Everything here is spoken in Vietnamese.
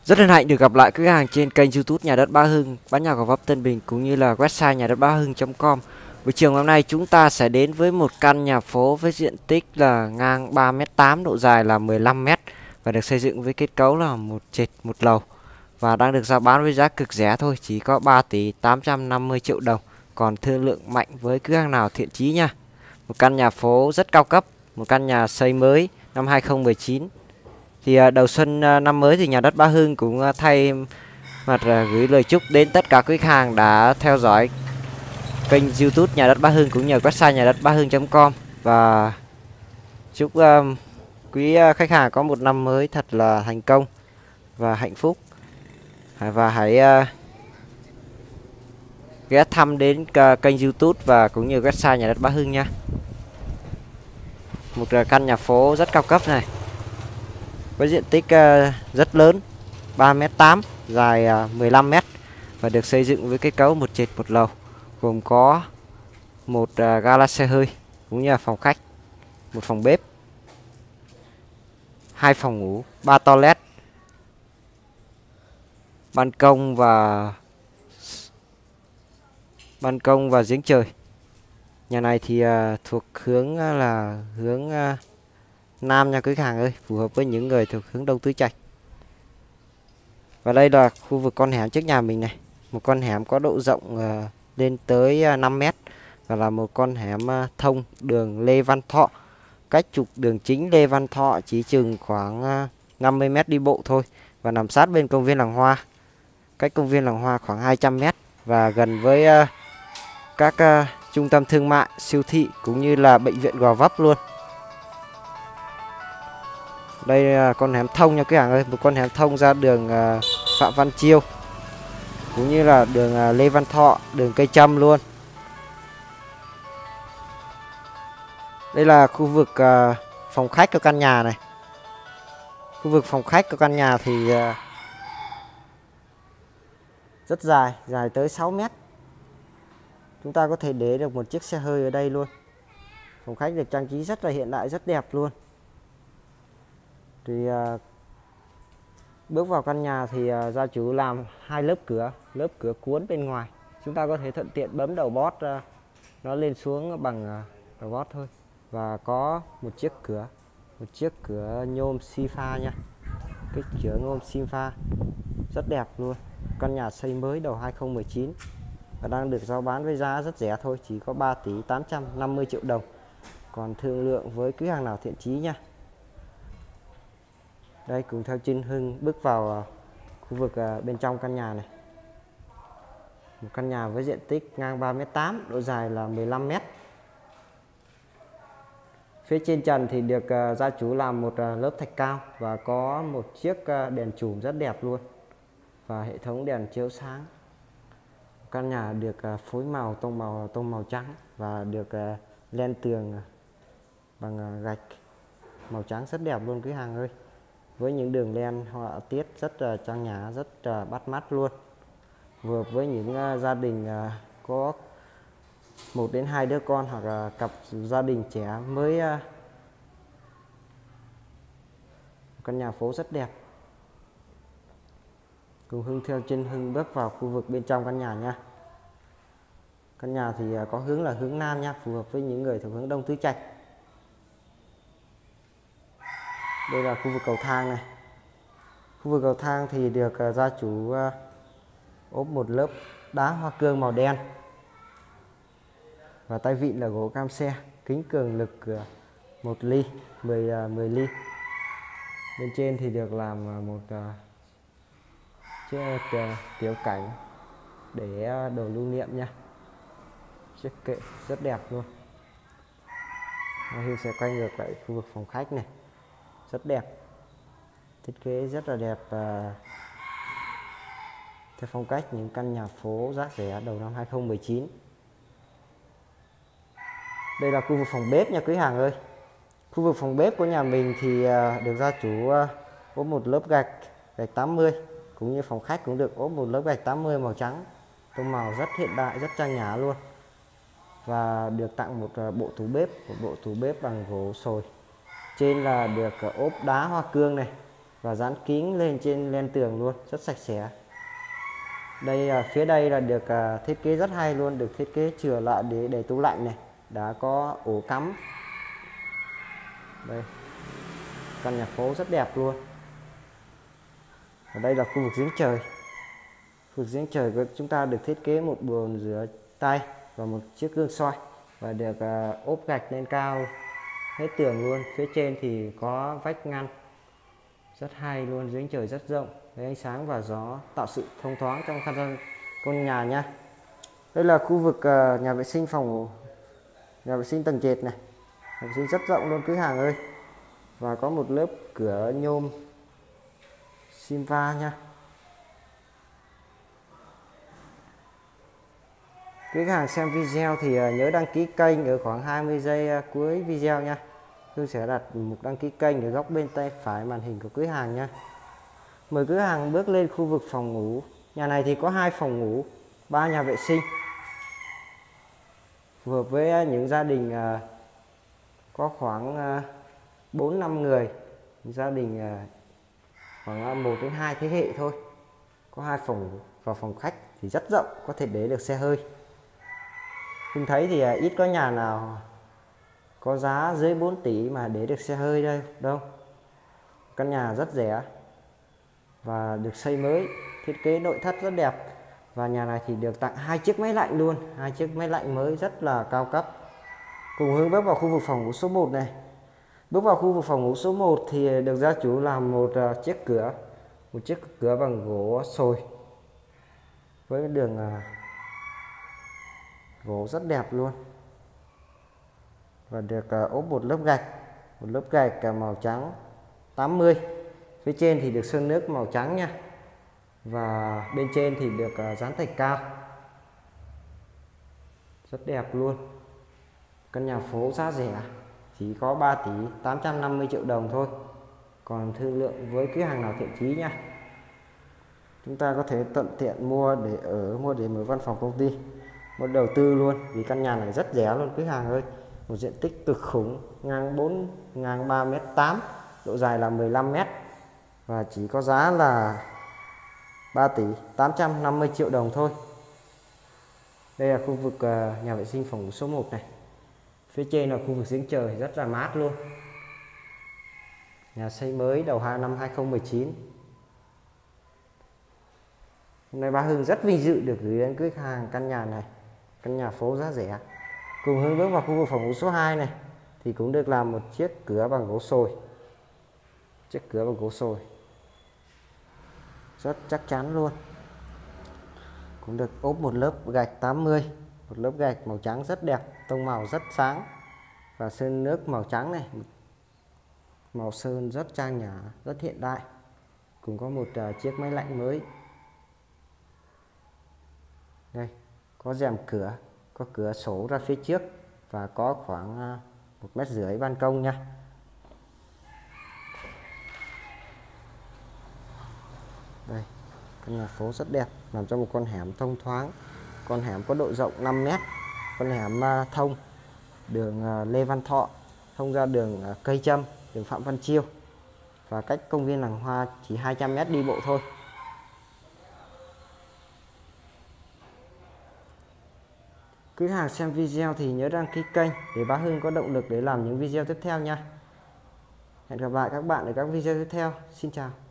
Rất hân hạnh được gặp lại quý khách hàng trên kênh YouTube Nhà đất Bá Hưng, bán nhà Gò Vấp Tân Bình cũng như là website nhà đất Bá Hưng.com. Buổi chiều hôm nay chúng ta sẽ đến với một căn nhà phố với diện tích là ngang 3m8, độ dài là 15m và được xây dựng với kết cấu là một trệt một lầu và đang được rao bán với giá cực rẻ thôi, chỉ có 3 tỷ 850 triệu đồng. Còn thương lượng mạnh với quý khách hàng nào thiện chí nha. Một căn nhà phố rất cao cấp, một căn nhà xây mới năm 2019. Thì đầu xuân năm mới thì nhà đất Bá Hưng cũng thay mặt gửi lời chúc đến tất cả quý khách hàng đã theo dõi kênh YouTube Nhà đất Bá Hưng cũng như website nhà đất Bá Hưng.com, và chúc quý khách hàng có một năm mới thật là thành công và hạnh phúc. Và hãy ghé thăm đến kênh YouTube và cũng như website Nhà đất Bá Hưng nha. Một căn nhà phố rất cao cấp này, với diện tích rất lớn, 3m8, dài 15m và được xây dựng với kết cấu một trệt một lầu, gồm có một gala xe hơi cũng như là phòng khách, một phòng bếp, 2 phòng ngủ, 3 toilet, ban công và giếng trời. Nhà này thì thuộc hướng là hướng nam nha quý khách hàng ơi, phù hợp với những người thuộc hướng Đông Tứ Trạch. Và đây là khu vực con hẻm trước nhà mình này, một con hẻm có độ rộng lên tới 5m và là một con hẻm thông đường Lê Văn Thọ. Cách trục đường chính Lê Văn Thọ chỉ chừng khoảng 50m đi bộ thôi, và nằm sát bên công viên Làng Hoa. Cách công viên Làng Hoa khoảng 200m và gần với các trung tâm thương mại, siêu thị cũng như là bệnh viện Gò Vấp luôn. Đây là con hẻm thông nha quý hàng ơi, một con hẻm thông ra đường Phạm Văn Chiêu cũng như là đường Lê Văn Thọ, đường Cây Trâm luôn. Đây là khu vực phòng khách của căn nhà này. Khu vực phòng khách của căn nhà thì rất dài, dài tới 6m. Chúng ta có thể để được một chiếc xe hơi ở đây luôn. Phòng khách được trang trí rất là hiện đại, rất đẹp luôn. Thì bước vào căn nhà thì gia chủ làm 2 lớp cửa cuốn bên ngoài. Chúng ta có thể thuận tiện bấm đầu bót nó lên xuống bằng đầu bót thôi. Và có một chiếc cửa nhôm xi pha nha. Cái cửa nhôm xi pha rất đẹp luôn. Căn nhà xây mới đầu 2019 và đang được rao bán với giá rất rẻ thôi, chỉ có 3 tỷ 850 triệu đồng. Còn thương lượng với quý hàng nào thiện chí nha. Đây, cùng theo Trinh Hưng bước vào khu vực bên trong căn nhà này. Một căn nhà với diện tích ngang 3m8, độ dài là 15m. Phía trên trần thì được gia chủ làm một lớp thạch cao và có một chiếc đèn chùm rất đẹp luôn. Và hệ thống đèn chiếu sáng. Căn nhà được phối màu tông màu trắng và được len tường bằng gạch màu trắng rất đẹp luôn quý hàng ơi. Với những đường len họa tiết rất là trang nhã, rất bắt mắt luôn. Phù hợp với những gia đình có 1 đến 2 đứa con hoặc là cặp gia đình trẻ mới. Căn nhà phố rất đẹp. Cùng Hưng theo Trinh Hưng bước vào khu vực bên trong căn nhà nha. Căn nhà thì có hướng là hướng nam nha, phù hợp với những người thuộc hướng Đông Tứ Trạch. Đây là khu vực cầu thang này. Khu vực cầu thang thì được gia chủ ốp một lớp đá hoa cương màu đen. Và tay vịn là gỗ cam xe, kính cường lực 1 ly, 10 ly. Bên trên thì được làm một chiếc tiểu cảnh để đồ lưu niệm nha. Chiếc kệ rất đẹp luôn. Hưng sẽ quay ngược lại khu vực phòng khách này. Rất đẹp. Thiết kế rất là đẹp theo phong cách những căn nhà phố giá rẻ đầu năm 2019. Đây là khu vực phòng bếp nha quý hàng ơi. Khu vực phòng bếp của nhà mình thì được gia chủ ốp một lớp gạch 80, cũng như phòng khách cũng được ốp một lớp gạch 80 màu trắng, tông màu rất hiện đại, rất trang nhã luôn. Và được tặng một bộ tủ bếp bằng gỗ sồi. Trên là được ốp đá hoa cương này, và dán kính lên trên lên tường luôn, rất sạch sẽ. Đây phía đây là được thiết kế rất hay luôn, được thiết kế chừa lại để tủ lạnh này, đã có ổ cắm. Đây, căn nhà phố rất đẹp luôn. Ở đây là khu vực giếng trời. Khu vực giếng trời của chúng ta được thiết kế một bồn rửa tay và một chiếc gương soi, và được ốp gạch lên cao hết tường luôn. Phía trên thì có vách ngăn rất hay luôn, giếng trời rất rộng, với ánh sáng và gió tạo sự thông thoáng trong căn nhà nha. Đây là khu vực nhà vệ sinh nhà vệ sinh tầng trệt này, nhà vệ sinh rất rộng luôn quý hàng ơi, và có một lớp cửa nhôm Simva nha. Quý hàng xem video thì nhớ đăng ký kênh ở khoảng 20 giây cuối video nha. Hương sẽ đặt mục đăng ký kênh ở góc bên tay phải màn hình của quý hàng nha. Mời quý hàng bước lên khu vực phòng ngủ. Nhà này thì có 2 phòng ngủ, 3 nhà vệ sinh, phù hợp với những gia đình có khoảng 4-5 người, gia đình khoảng 1 đến 2 thế hệ thôi. Có 2 phòng ngủ và phòng khách thì rất rộng, có thể để được xe hơi. Mình thấy thì ít có nhà nào có giá dưới 4 tỷ mà để được xe hơi đây đâu. Căn nhà rất rẻ và được xây mới, thiết kế nội thất rất đẹp. Và nhà này thì được tặng 2 chiếc máy lạnh luôn, 2 chiếc máy lạnh mới rất là cao cấp. Cùng Hương bước vào khu vực phòng ngủ số 1 này. Bước vào khu vực phòng ngủ số 1 thì được gia chủ làm một chiếc cửa bằng gỗ sồi với đường gỗ rất đẹp luôn, và được ốp một lớp gạch màu trắng 80. Phía trên thì được sơn nước màu trắng nha, và bên trên thì được dán thạch cao, rất đẹp luôn. Căn nhà phố giá rẻ chỉ có 3 tỷ 850 triệu đồng thôi, còn thương lượng với quý hàng nào thiện chí nha. Chúng ta có thể tận tiện mua để ở, mua để mở văn phòng công ty, mua đầu tư luôn, vì căn nhà này rất rẻ luôn quý hàng ơi. Một diện tích cực khủng, ngang 3m8, độ dài là 15m, và chỉ có giá là 3 tỷ 850 triệu đồng thôi. Đây là khu vực nhà vệ sinh phòng ngủ số 1 này. Phía trên là khu vực giếng trời rất là mát luôn. Nhà xây mới đầu năm 2019. Hôm nay bác Hưng rất vinh dự được gửi đến quý khách hàng căn nhà này, căn nhà phố giá rẻ. Cùng Hưng bước vào khu vực phòng ngủ số 2 này thì cũng được làm một chiếc cửa bằng gỗ sồi. Chiếc cửa bằng gỗ sồi rất chắc chắn luôn. Cũng được ốp một lớp gạch 80, một lớp gạch màu trắng rất đẹp, tông màu rất sáng, và sơn nước màu trắng này, màu sơn rất trang nhã, rất hiện đại. Cũng có một chiếc máy lạnh mới. Đây, có rèm cửa, có cửa sổ ra phía trước, và có khoảng 1,5 mét ban công nha. Đây, căn nhà phố rất đẹp, nằm trong một con hẻm thông thoáng. Con hẻm có độ rộng 5 mét. Con hẻm thông đường Lê Văn Thọ, thông ra đường Cây Trâm, đường Phạm Văn Chiêu, và cách công viên Làng Hoa chỉ 200 mét đi bộ thôi. Quý hàng xem video thì nhớ đăng ký kênh để bác Hưng có động lực để làm những video tiếp theo nha. Hẹn gặp lại các bạn ở các video tiếp theo. Xin chào.